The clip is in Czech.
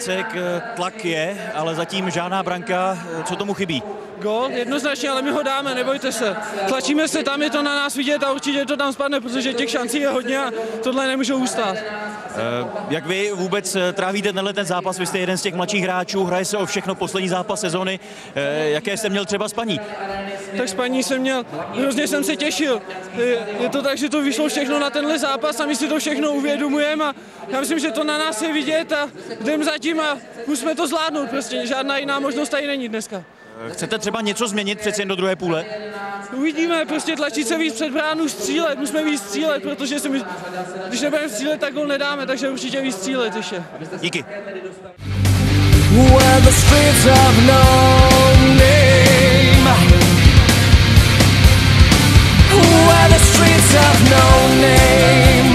Jacek, tlak je, ale zatím žádná branka. Co tomu chybí? Gól, jednoznačně, ale my ho dáme, nebojte se. Tlačíme se tam, je to na nás vidět a určitě to tam spadne, protože těch šancí je hodně a tohle nemůžou ustát. Jak vy vůbec trávíte ten zápas? Vy jste jeden z těch mladších hráčů, hraje se o všechno, poslední zápas sezony. Jaké jste měl třeba spaní? Tak spaní jsem měl, hrozně jsem se těšil. Je to tak, že to vyšlo všechno na tenhle zápas a my si to všechno uvědomujeme a já myslím, že to na nás je vidět a jdem zatím a musíme to zvládnout, prostě žádná jiná možnost tady není dneska. Chcete třeba něco změnit přeci jen do druhé půle? Uvidíme, prostě tlačit se víc před bránu, střílet, musíme víc střílet, protože když nebudeme střílet, tak gol nedáme, takže určitě víc střílet ještě. Díky. Where the streets have no name, where the streets have no name.